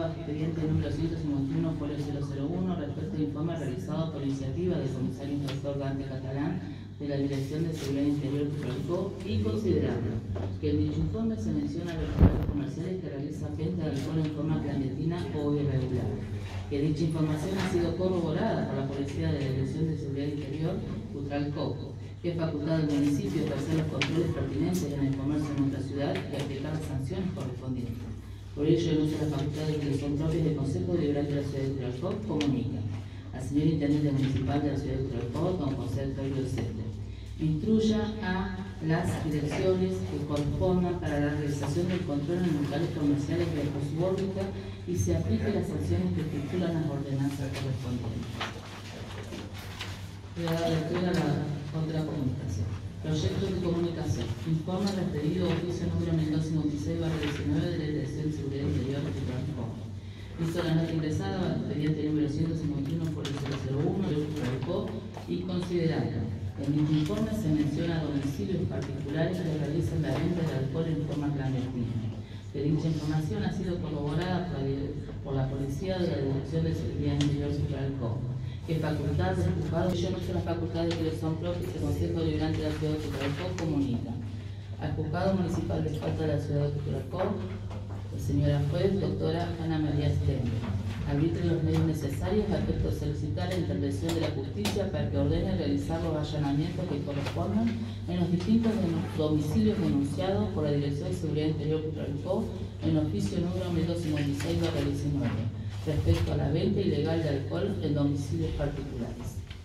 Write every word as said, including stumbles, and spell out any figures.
juzgado expediente número ciento cincuenta y uno, folio cero cero uno, respecto al informe realizado por iniciativa del comisario inspector Dante Catalán de la Dirección de Seguridad Interior de Curicó, y considerando que en dicho informe se menciona los locales comerciales que realizan venta de alcohol en forma clandestina o irregular, que dicha información ha sido corroborada por la Policía de la Dirección de Seguridad Interior Utralcó, que es facultad del municipio de hacer los controles pertinentes en el comercio de nuestra ciudad y aplicar las sanciones correspondientes. Por ello, el uso de las facultades que son propias del Consejo Deliberante de la Ciudad de Utralcó comunica al señor Intendente Municipal de la Ciudad de Utralcó, don José Antonio Sete, instruya a las direcciones que correspondan para la realización del control en locales comerciales de su órbita y se aplique las sanciones que estipulan las ordenanzas correspondientes. Voy a dar lectura a la contracomunicación. Proyectos de comunicación. Informe referido oficio número mil doscientos cincuenta y seis barra diecinueve de la Dirección de Seguridad Interior de Utralcó. Hizo la nota ingresada al expediente número ciento cincuenta y uno por el cero cero uno de Utralcó y considerando en dicho informe se menciona domicilios particulares que realizan la venta de alcohol en forma clandestina. Que dicha información ha sido corroborada por la, por la Policía de la Dirección de Seguridad Interior de Utralcó, que facultad del juzgado, yo no sé las facultades que son propias del Consejo Deliberante de la Ciudad de Utralcó comunica al Juzgado Municipal de Falta de la Ciudad de Utralcó, la señora juez, doctora Ana María Stender, arbitre los medios necesarios a efecto de solicitar la intervención de la justicia para que ordene realizar los allanamientos que correspondan en los distintos domicilios denunciados por la Dirección de Seguridad Interior de Utralcó en oficio número mil doscientos cincuenta y seis barra diecinueve respecto a la venta ilegal de alcohol en domicilios particulares.